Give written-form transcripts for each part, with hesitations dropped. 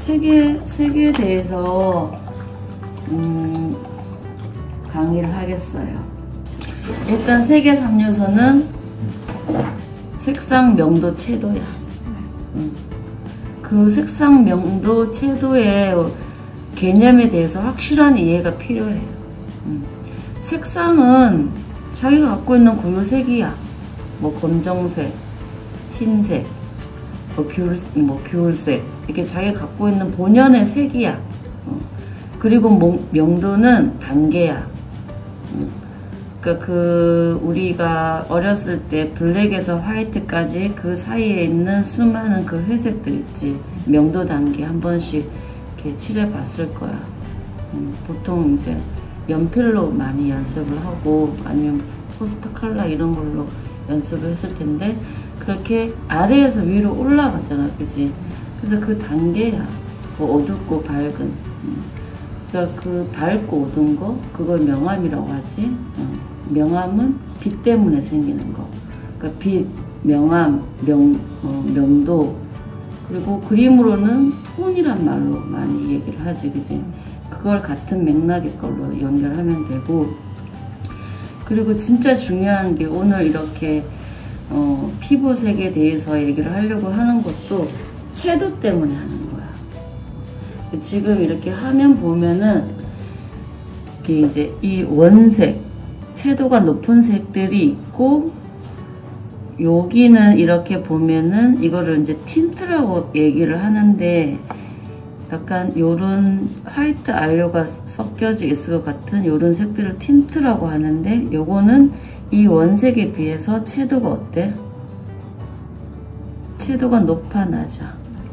색에 대해서 강의를 하겠어요. 일단 색의 3요소는 색상, 명도, 채도야. 그 색상, 명도, 채도의 개념에 대해서 확실한 이해가 필요해요. 색상은 자기가 갖고 있는 고유 색이야. 뭐 검정색, 흰색, 귤색 이렇게 자기가 갖고 있는 본연의 색이야. 그리고 명도는 단계야. 그러니까 우리가 어렸을 때 블랙에서 화이트까지 그 사이에 있는 수많은 그 회색들 있지. 명도 단계 한 번씩 이렇게 칠해 봤을 거야. 보통 이제 연필로 많이 연습을 하고 아니면 포스터 컬러 이런 걸로 연습을 했을 텐데 그렇게 아래에서 위로 올라가잖아, 그지? 그래서 그 단계야. 뭐 어둡고 밝은. 그러니까 그 밝고 어두운 거 그걸 명암이라고 하지. 명암은 빛 때문에 생기는 거. 그러니까 빛, 명암, 명도. 그리고 그림으로는 톤이란 말로 많이 얘기를 하지, 그지? 그걸 같은 맥락의 걸로 연결하면 되고. 그리고 진짜 중요한 게 오늘 이렇게 피부색에 대해서 얘기를 하려고 하는 것도 채도 때문에 하는 거야. 지금 이렇게 화면 보면은 이게 이제 이 원색, 채도가 높은 색들이 있고 여기는 이렇게 보면은 이거를 이제 틴트라고 얘기를 하는데 약간 요런 화이트 알료가 섞여져 있을 것 같은 요런 색들을 틴트라고 하는데 요거는 이 원색에 비해서 채도가 어때? 채도가 높아 낮아?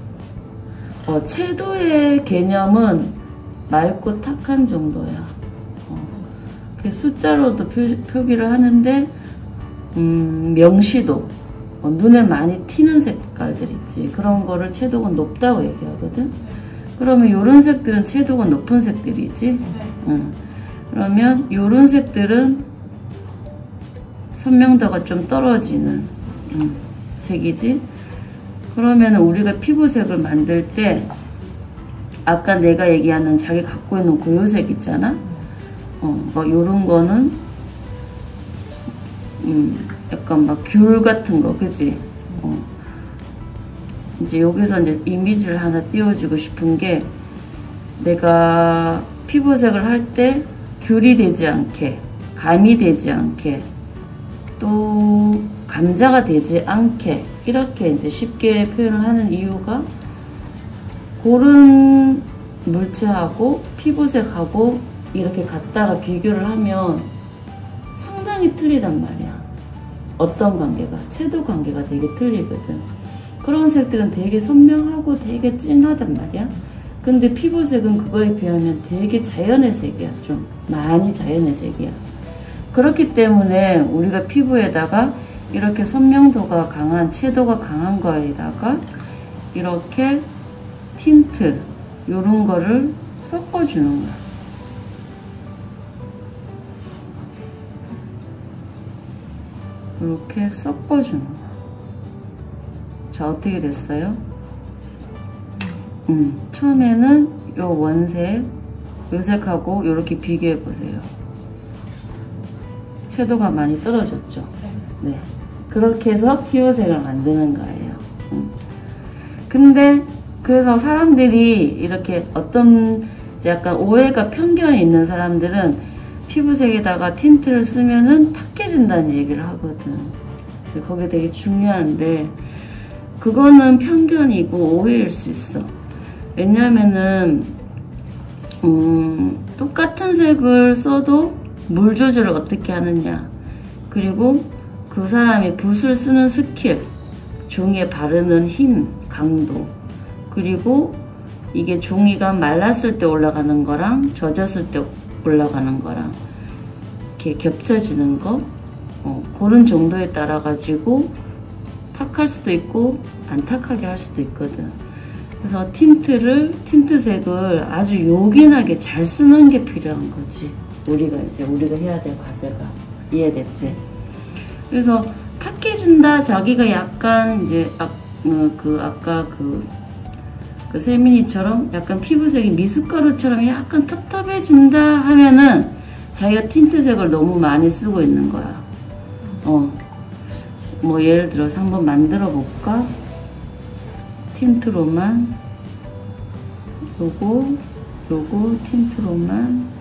채도의 개념은 맑고 탁한 정도야. 숫자로도 표기를 하는데 명시도 눈에 많이 튀는 색깔들 있지. 그런 거를 채도가 높다고 얘기하거든. 그러면 요런 색들은 채도가 높은 색들이지. 그러면 요런 색들은 선명도가 좀 떨어지는 색이지. 그러면 우리가 피부색을 만들 때 아까 내가 얘기하는 자기 갖고 있는 고유색 있잖아. 막 요런 거는 약간 막 귤 같은 거, 그지? 이제 여기서 이제 이미지를 하나 띄워주고 싶은 게 내가 피부색을 할 때 귤이 되지 않게, 감이 되지 않게, 또 감자가 되지 않게 이렇게 이제 쉽게 표현을 하는 이유가 그런 물체하고 피부색하고 이렇게 갖다가 비교를 하면 상당히 틀리단 말이야. 어떤 관계가? 채도 관계가 되게 틀리거든. 그런 색들은 되게 선명하고 되게 진하단 말이야. 근데 피부색은 그거에 비하면 되게 자연의 색이야. 좀 많이 자연의 색이야. 그렇기 때문에 우리가 피부에다가 이렇게 선명도가 강한, 채도가 강한 거에다가 이렇게 틴트 요런 거를 섞어주는 거야. 이렇게 섞어주는 거야. 자, 어떻게 됐어요? 처음에는 요 원색, 요 색하고 요렇게 비교해 보세요. 채도가 많이 떨어졌죠? 네. 그렇게 해서 피부색을 만드는 거예요. 근데 그래서 사람들이 이렇게 어떤 약간 오해가 편견이 있는 사람들은 피부색에다가 틴트를 쓰면은 탁해진다는 얘기를 하거든. 그게 되게 중요한데 그거는 편견이고 오해일 수 있어. 왜냐면은 똑같은 색을 써도 물 조절을 어떻게 하느냐, 그리고 그 사람이 붓을 쓰는 스킬, 종이에 바르는 힘, 강도, 그리고 이게 종이가 말랐을 때 올라가는 거랑 젖었을 때 올라가는 거랑 이렇게 겹쳐지는 거, 그런 정도에 따라 가지고 탁할 수도 있고 안 탁하게 할 수도 있거든. 그래서 틴트색을 아주 요긴하게 잘 쓰는 게 필요한 거지. 우리가 해야 될 과제가. 이해됐지? 그래서 탁해진다, 자기가 약간 이제 아까 그 세민이처럼 약간 피부색이 미숫가루처럼 약간 텁텁해진다 하면은 자기가 틴트색을 너무 많이 쓰고 있는 거야. 뭐 예를 들어서 한번 만들어 볼까? 틴트로만 요거 틴트로만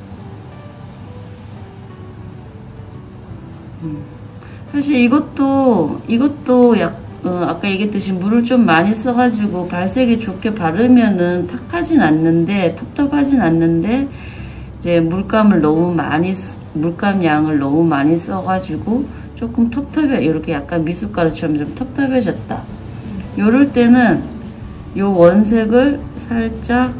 사실 이것도 아까 얘기했듯이 물을 좀 많이 써가지고 발색이 좋게 바르면은 탁하진 않는데 텁텁하진 않는데 이제 물감 양을 너무 많이 써가지고 조금 텁텁해. 이렇게 약간 미숫가루처럼 좀 텁텁해졌다. 요럴 때는 요 원색을 살짝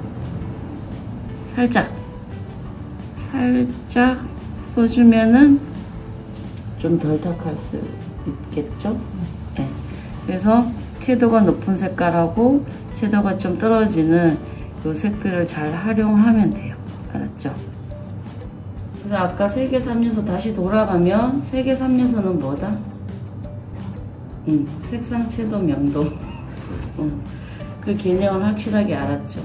써주면은 좀 덜 탁할 수 있겠죠? 네. 그래서 채도가 높은 색깔하고 채도가 좀 떨어지는 요 색들을 잘 활용하면 돼요. 알았죠? 그래서 아까 세계 3요소 다시 돌아가면 세계 3요소는 뭐다? 색상, 채도, 명도. 그 개념을 확실하게 알았죠.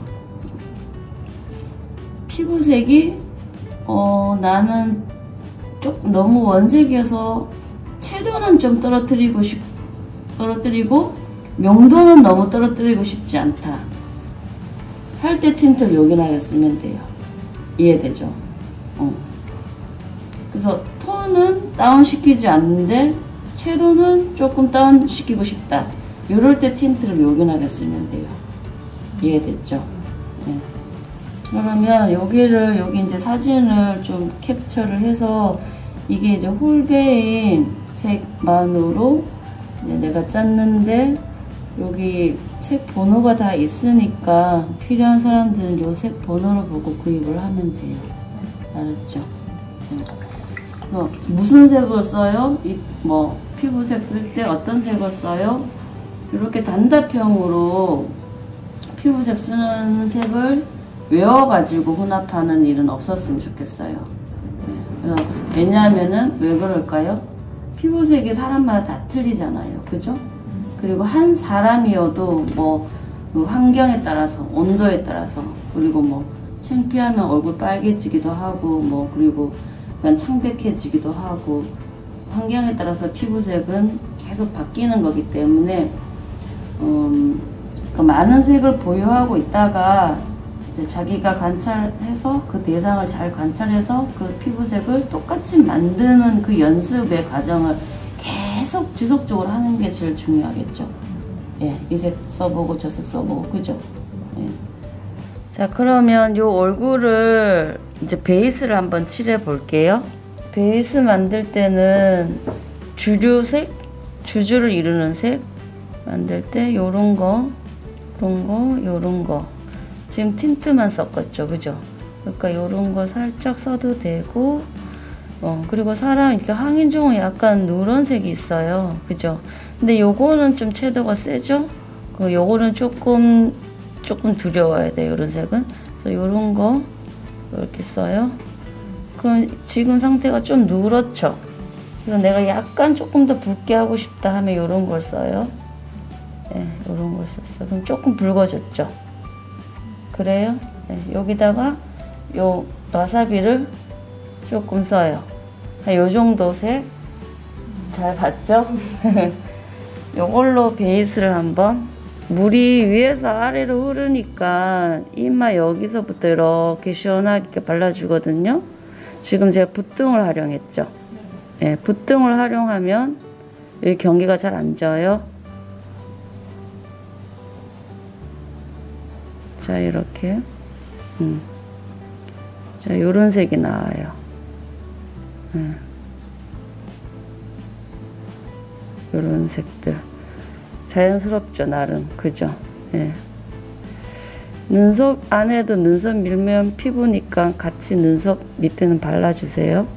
피부색이 나는 조금 너무 원색이어서 채도는 좀 떨어뜨리고 명도는 너무 떨어뜨리고 싶지 않다 할 때 틴트를 요긴하게 쓰면 돼요. 이해되죠? 그래서 톤은 다운시키지 않는데 채도는 조금 다운시키고 싶다. 이럴 때 틴트를 요긴하게 쓰면 돼요. 이해됐죠? 네. 그러면 여기 이제 사진을 좀 캡처를 해서 이게 이제 홀베인 색만으로 이제 내가 짰는데 여기 색 번호가 다 있으니까 필요한 사람들은 요 색 번호를 보고 구입을 하면 돼요. 알았죠? 무슨 색을 써요? 뭐 피부색 쓸 때 어떤 색을 써요? 이렇게 단답형으로 피부색 쓰는 색을 외워가지고 혼합하는 일은 없었으면 좋겠어요. 왜냐하면은 왜 그럴까요? 피부색이 사람마다 다 틀리잖아요. 그죠? 그리고 한 사람이어도 뭐 환경에 따라서 온도에 따라서 그리고 뭐 창피하면 얼굴 빨개지기도 하고 뭐 그리고 약간 창백해지기도 하고 환경에 따라서 피부색은 계속 바뀌는 거기 때문에 그 많은 색을 보유하고 있다가 이제 자기가 관찰해서 그 대상을 잘 관찰해서 그 피부색을 똑같이 만드는 그 연습의 과정을 계속 지속적으로 하는 게 제일 중요하겠죠. 예, 이 색 써보고 저 색 써보고 그죠? 예. 자, 그러면 요 얼굴을 이제 베이스를 한번 칠해 볼게요. 베이스 만들 때는 주류색, 주주를 이루는 색 만들 때 요런 거, 요런 거 지금 틴트만 썼겠죠, 그죠? 그러니까 요런 거 살짝 써도 되고 그리고 사람 이렇게 항인종은 약간 누런색이 있어요, 그죠? 근데 요거는 좀 채도가 세죠? 요거는 조금 두려워야 돼요, 요런 색은. 그래서 요런 거 이렇게 써요. 그럼 지금 상태가 좀 누렇죠? 그래서 내가 약간 조금 더 붉게 하고 싶다 하면 요런 걸 써요. 네, 요런 걸 썼어. 그럼 조금 붉어졌죠? 그래요? 네, 여기다가 요 와사비를 조금 써요. 요 정도 색. 잘 봤죠? 요걸로 베이스를 한번. 물이 위에서 아래로 흐르니까 이마 여기서부터 이렇게 시원하게 발라주거든요. 지금 제가 붓등을 활용했죠. 네, 붓등을 활용하면 여기 경계가 잘 안 져요. 자, 이렇게. 자, 요런 색이 나와요. 요런 색들. 자연스럽죠, 나름. 그죠? 예. 눈썹 안에도 눈썹 밀면 피부니까 같이 눈썹 밑에는 발라주세요.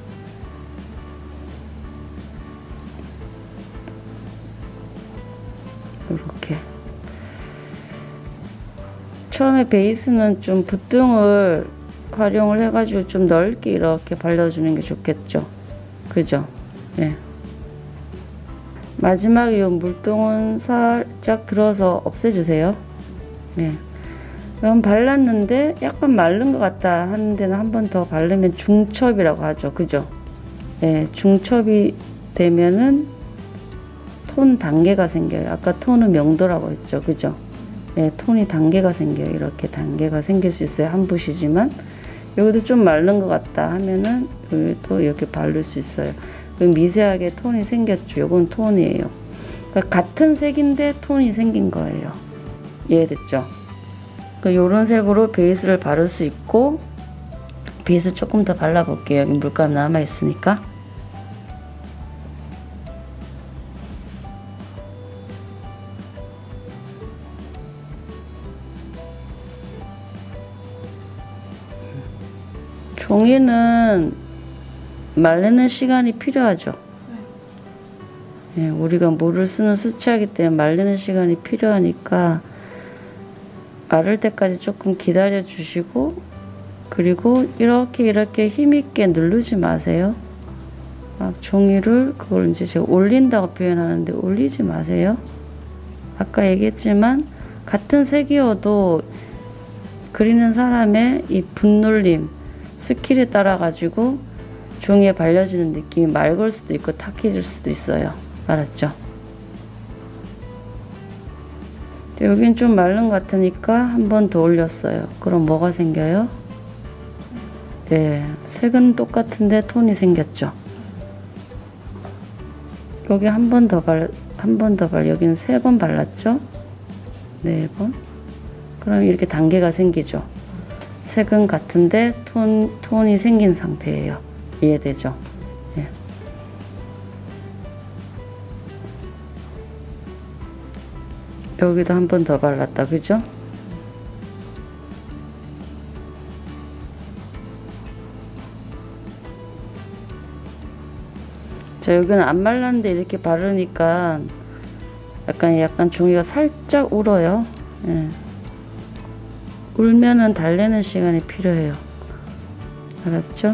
이렇게. 처음에 베이스는 좀 붓등을 활용을 해가지고 좀 넓게 이렇게 발라주는 게 좋겠죠. 그죠? 예. 마지막에 이 물동은 살짝 들어서 없애주세요. 네. 난 발랐는데 약간 마른 것 같다 하는 데는 한 번 더 바르면 중첩이라고 하죠. 그죠? 예, 중첩이 되면은 톤 단계가 생겨요. 아까 톤은 명도라고 했죠. 그죠? 예, 톤이 단계가 생겨요. 이렇게 단계가 생길 수 있어요. 한 붓이지만 여기도 좀 마른 것 같다 하면은 여기 또 이렇게 바를 수 있어요. 미세하게 톤이 생겼죠. 요건 톤이에요. 그러니까 같은 색인데 톤이 생긴 거예요. 이해됐죠? 요런 색으로 베이스를 바를 수 있고, 베이스 조금 더 발라볼게요. 여기 물감 남아있으니까. 종이는 말리는 시간이 필요하죠. 네, 우리가 물을 쓰는 수치하기 때문에 말리는 시간이 필요하니까 마를 때까지 조금 기다려 주시고, 그리고 이렇게 힘있게 누르지 마세요. 막 종이를, 그걸 이제 제가 올린다고 표현하는데 올리지 마세요. 아까 얘기했지만 같은 색이어도 그리는 사람의 이 붓눌림, 스킬에 따라 가지고 종이에 발려지는 느낌이 맑을 수도 있고 탁해질 수도 있어요. 알았죠? 여긴 좀 마른 것 같으니까 한 번 더 올렸어요. 그럼 뭐가 생겨요? 네, 색은 똑같은데 톤이 생겼죠. 여기 한 번 더 여기는 3번 발랐죠? 4번. 그럼 이렇게 단계가 생기죠. 색은 같은데 톤이 생긴 상태예요. 이해되죠? 네. 여기도 한 번 더 발랐다. 그죠? 자, 여기는 안 말랐는데 이렇게 바르니까 약간 종이가 살짝 울어요. 예. 울면은 달래는 시간이 필요해요. 알았죠?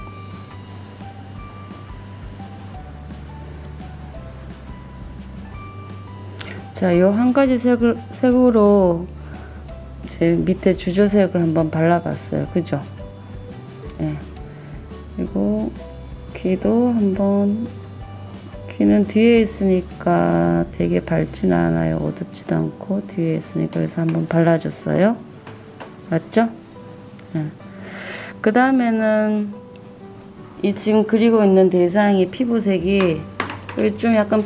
자, 요 한 가지 색으로 이제 밑에 주조색을 한번 발라봤어요. 그죠? 예. 그리고 귀도 한번, 귀는 뒤에 있으니까 되게 밝지는 않아요. 어둡지도 않고 뒤에 있으니까 그래서 한번 발라줬어요. 맞죠? 네. 그 다음에는 이 지금 그리고 있는 대상이 피부색이 여기 좀 약간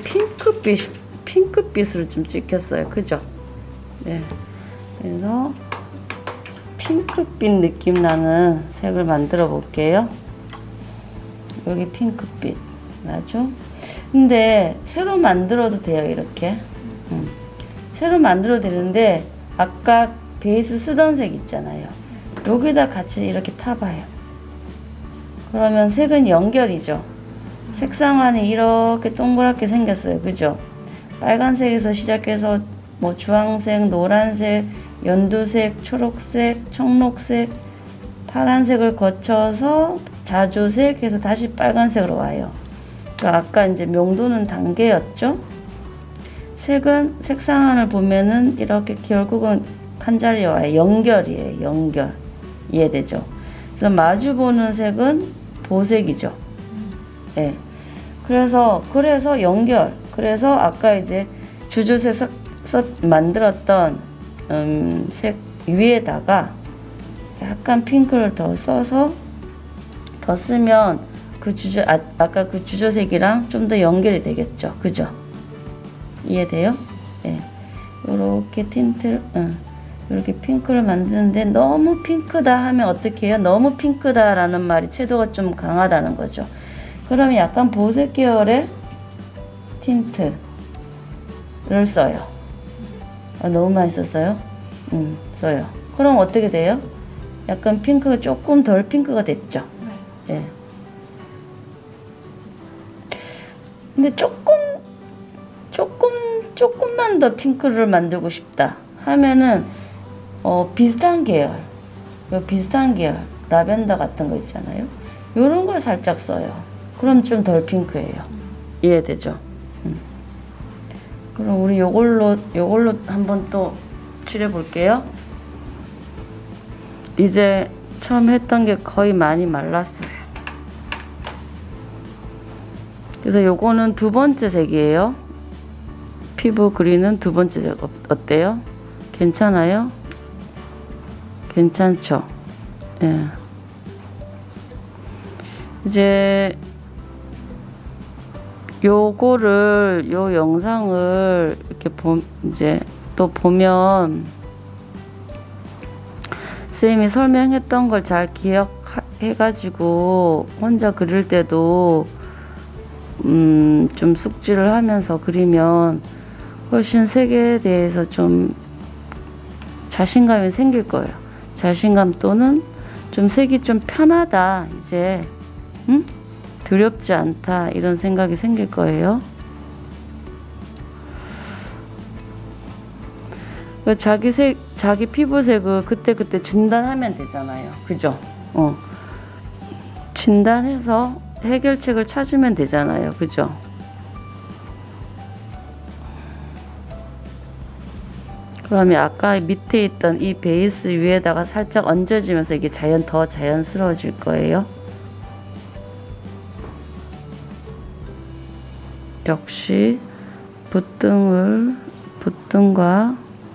핑크빛으로 좀 찍혔어요. 그죠? 네. 그래서 핑크빛 느낌 나는 색을 만들어 볼게요. 여기 핑크빛 나죠? 근데 새로 만들어도 돼요. 이렇게 새로 만들어도 되는데 아까 베이스 쓰던 색 있잖아요. 여기다 같이 이렇게 타봐요. 그러면 색은 연결이죠. 색상안이 이렇게 동그랗게 생겼어요. 그죠? 빨간색에서 시작해서 뭐 주황색, 노란색, 연두색, 초록색, 청록색, 파란색을 거쳐서 자주색 해서 다시 빨간색으로 와요. 그러니까 아까 이제 명도는 단계였죠. 색은 색상안을 보면은 이렇게 결국은 한 자리에 와요. 연결이에요. 연결. 이해되죠? 그래서 마주 보는 색은 보색이죠. 예. 네. 그래서 연결. 그래서 아까 이제 주조색 만들었던 색 위에다가 약간 핑크를 더 써서 더 쓰면 그 아까 그 주조색이랑 좀 더 연결이 되겠죠. 그죠? 이해돼요? 예. 네. 요렇게 틴트를, 이렇게 핑크를 만드는데 너무 핑크다 하면 어떻게 해요? 너무 핑크다 라는 말이 채도가 좀 강하다는 거죠. 그러면 약간 보색 계열의 틴트를 써요. 너무 많이 썼어요? 써요. 그럼 어떻게 돼요? 약간 핑크가 조금 덜 핑크가 됐죠. 예. 근데 조금만 더 핑크를 만들고 싶다 하면은 비슷한 계열 라벤더 같은 거 있잖아요. 요런 걸 살짝 써요. 그럼 좀 덜 핑크예요. 이해되죠? 그럼 우리 요걸로 한번 또 칠해 볼게요. 이제 처음 했던 게 거의 많이 말랐어요. 그래서 요거는 두 번째 색이에요. 피부 그리는 두 번째 색 어때요? 괜찮아요? 괜찮죠? 예. 이제 요거를 요 영상을 이렇게 이제 또 보면 쌤이 설명했던 걸 잘 기억해가지고 혼자 그릴 때도 좀 숙지를 하면서 그리면 훨씬 색에 대해서 좀 자신감이 생길 거예요. 자신감 또는 좀 색이 좀 편하다, 이제 두렵지 않다, 이런 생각이 생길 거예요. 자기 피부색을 그때그때 진단하면 되잖아요. 그죠? 진단해서 해결책을 찾으면 되잖아요. 그죠? 그러면 아까 밑에 있던 이 베이스 위에다가 살짝 얹어지면서 이게 더 자연스러워질 거예요. 역시 붓등과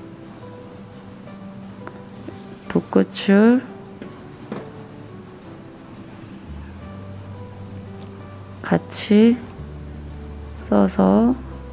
붓끝을 같이 써서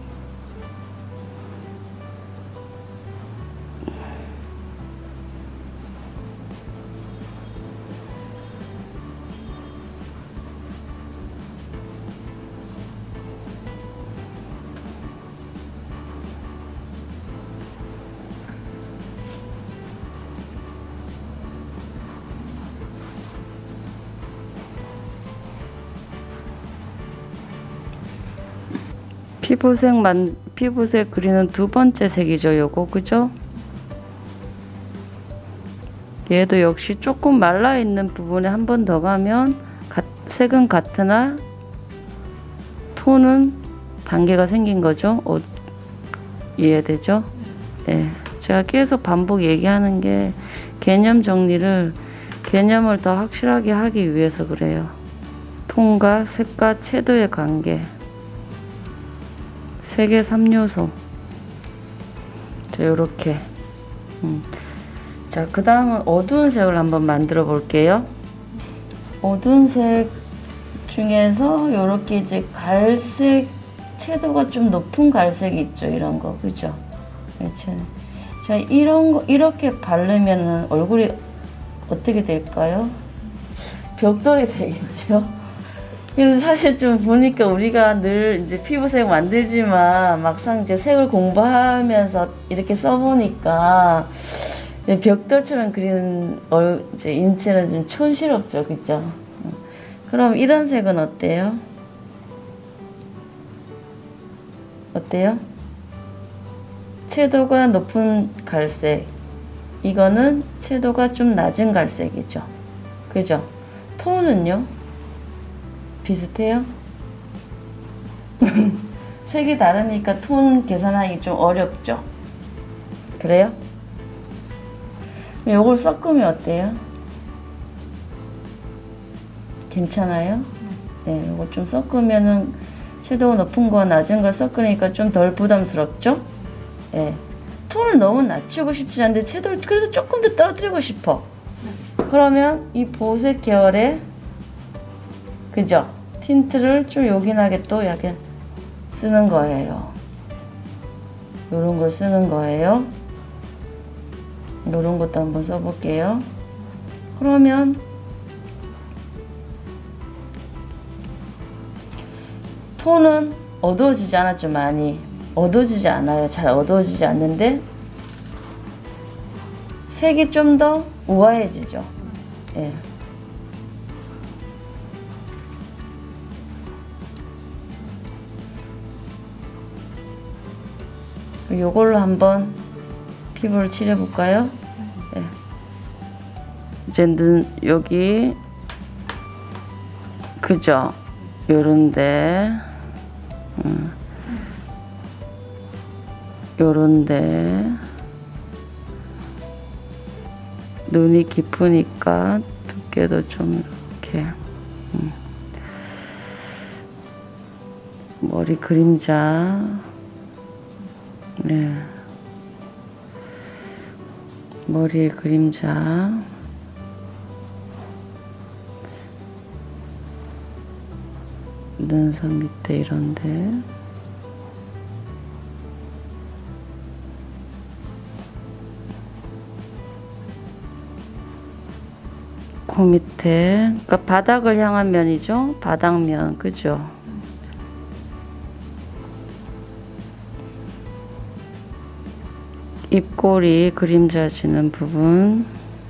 피부색 그리는 두 번째 색이죠, 요거. 그죠? 얘도 역시 조금 말라있는 부분에 한 번 더 가면 색은 같으나 톤은 단계가 생긴 거죠. 이해되죠? 네. 제가 계속 반복 얘기하는 게 개념을 더 확실하게 하기 위해서 그래요. 톤과 색과 채도의 관계. 색의 3요소. 자, 요렇게. 자, 그 다음은 어두운 색을 한번 만들어 볼게요. 어두운 색 중에서 요렇게 이제 갈색, 채도가 좀 높은 갈색이 있죠. 이런 거. 그죠? 자, 이렇게 바르면 얼굴이 어떻게 될까요? 벽돌이 되겠죠? 그래서 사실 좀 보니까 우리가 늘 이제 피부색 만들지만 막상 이제 색을 공부하면서 이렇게 써보니까 벽돌처럼 그리는 이제 인체는 좀 촌스럽죠, 그죠? 그럼 이런 색은 어때요? 어때요? 채도가 높은 갈색. 이거는 채도가 좀 낮은 갈색이죠. 그죠? 톤은요? 비슷해요? 색이 다르니까 톤 계산하기 좀 어렵죠? 그래요? 요걸 섞으면 어때요? 괜찮아요? 네, 요거 좀 섞으면은 채도가 높은 거와 낮은 걸 섞으니까 좀 덜 부담스럽죠? 네. 톤을 너무 낮추고 싶지 않은데 채도를 그래도 조금 더 떨어뜨리고 싶어. 그러면 이 보색 계열의 그죠? 틴트를 좀 요긴하게 또 약간 쓰는 거예요. 요런 걸 쓰는 거예요. 요런 것도 한번 써볼게요. 그러면 톤은 어두워지지 않았죠, 많이. 어두워지지 않아요. 잘 어두워지지 않는데 색이 좀 더 우아해지죠. 예. 요걸로 한번 피부를 칠해 볼까요? 네. 이제 여기 그죠? 요런데 눈이 깊으니까 두께도 좀 이렇게 머리 그림자, 네, 머리에 그림자, 눈썹 밑에 이런데, 그 밑에, 그러니까 바닥을 향한 면이죠. 바닥면, 그죠? 입꼬리 그림자 지는 부분,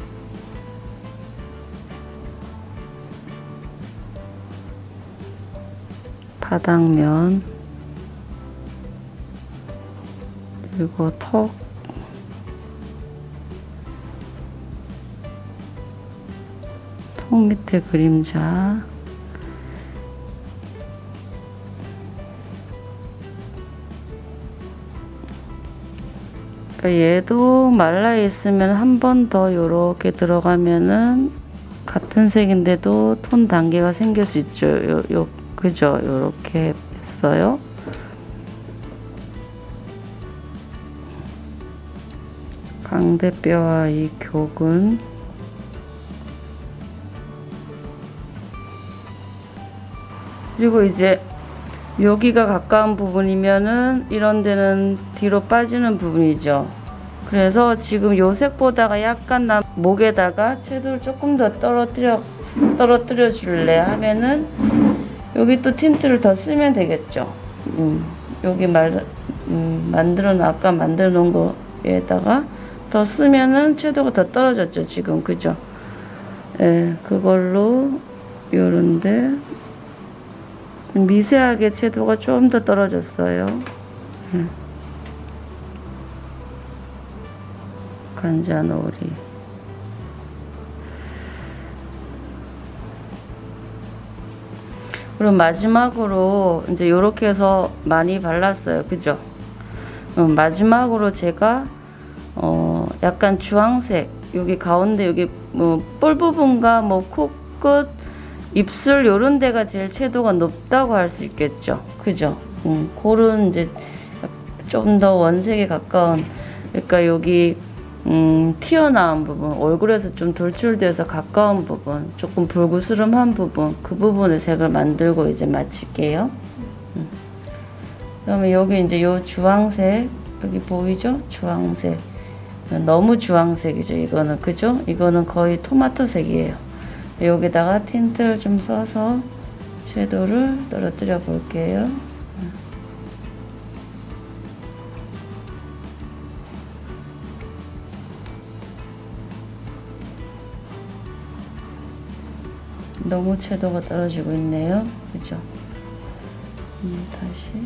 바닥면, 그리고 턱, 턱 밑에 그림자, 얘도 말라 있으면 한 번 더 요렇게 들어가면은 같은 색인데도 톤 단계가 생길 수 있죠. 그죠? 요렇게 했어요. 광대뼈와 이 격은 그리고 이제 여기가 가까운 부분이면은 이런 데는 뒤로 빠지는 부분이죠. 그래서 지금 요 색보다가 약간 목에다가 채도를 조금 더 떨어뜨려 줄래 하면은 여기 또 틴트를 더 쓰면 되겠죠. 여기 아까 만들어 놓은 거에다가 더 쓰면은 채도가 더 떨어졌죠, 지금. 그죠? 예, 그걸로 요런데 미세하게 채도가 좀 더 떨어졌어요. 간자놀이. 그리고 마지막으로 이제 요렇게 해서 많이 발랐어요. 그죠? 마지막으로 제가 약간 주황색, 여기 가운데 여기 뭐 볼 부분과 뭐 코끝, 입술 요런 데가 제일 채도가 높다고 할 수 있겠죠. 그죠? 그런 이제 좀 더 원색에 가까운, 그러니까 여기 튀어나온 부분, 얼굴에서 좀 돌출돼서 가까운 부분, 조금 불구스름한 부분, 그 부분의 색을 만들고 이제 마칠게요. 그러면 여기 이제 요 주황색, 여기 보이죠? 주황색. 너무 주황색이죠, 이거는. 그죠? 이거는 거의 토마토색이에요. 여기다가 틴트를 좀 써서 섀도우를 떨어뜨려 볼게요. 너무 채도가 떨어지고 있네요. 그죠? 다시.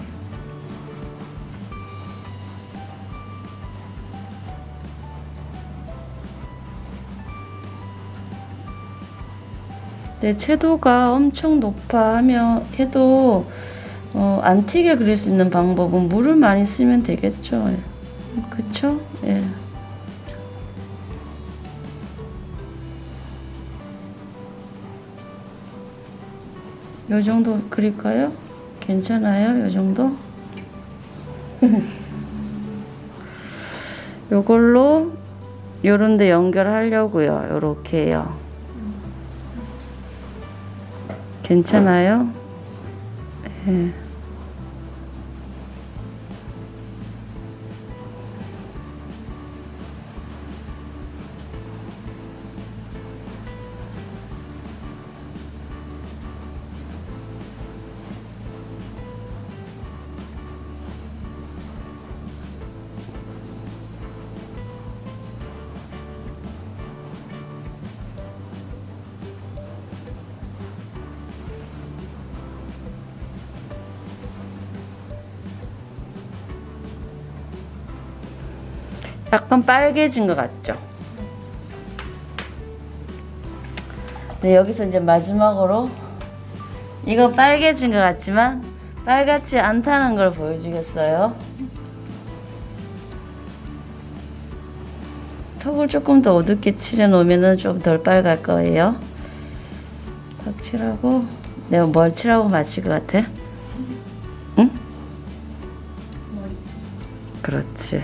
네, 채도가 엄청 높아 해도 안 튀게 그릴 수 있는 방법은 물을 많이 쓰면 되겠죠. 그쵸? 예. 요 정도 그릴까요? 괜찮아요? 요 정도? 요걸로 요런데 연결하려고요. 요렇게요. 괜찮아요? 네. 약간 빨개진 것 같죠? 네, 여기서 이제 마지막으로 이거 빨개진 것 같지만 빨갛지 않다는 걸 보여주겠어요. 턱을 조금 더 어둡게 칠해 놓으면 좀 덜 빨갈 거예요. 턱 칠하고 내가 뭘 칠하고 마칠 것 같아? 응? 그렇지.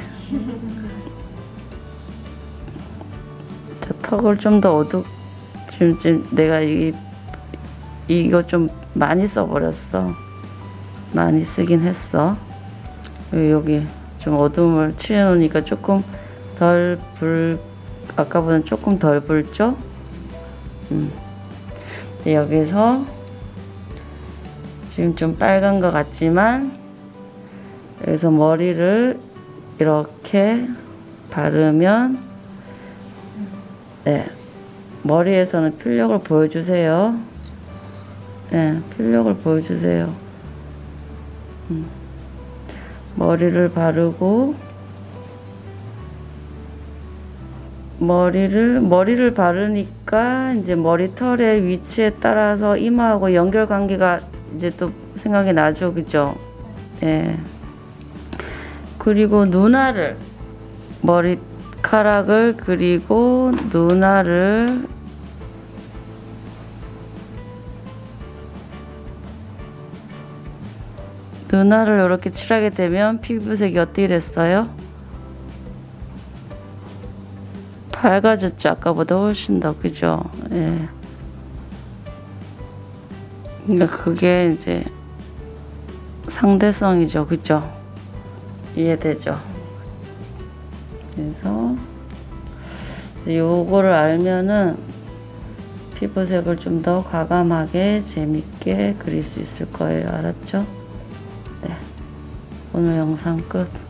저 턱을 좀 더 지금 내가 이거 좀 많이 써버렸어. 많이 쓰긴 했어. 여기 좀 어둠을 칠해 놓으니까 조금 아까보다는 조금 덜 붉죠? 여기서 지금 좀 빨간 것 같지만 여기서 머리를 이렇게 바르면 네, 머리에서는 필력을 보여주세요. 네, 필력을 보여주세요. 머리를 바르고 머리를 바르니까 이제 머리털의 위치에 따라서 이마하고 연결관계가 이제 또 생각이 나죠, 그죠? 예. 그리고 머리카락을 그리고 눈알을 이렇게 칠하게 되면 피부색이 어떻게 됐어요? 밝아졌죠? 아까보다 훨씬 더, 그죠? 예. 그러니까 그게 이제 상대성이죠, 그죠? 이해되죠? 그래서 요거를 알면은 피부색을 좀 더 과감하게 재밌게 그릴 수 있을 거예요. 알았죠? 네. 오늘 영상 끝.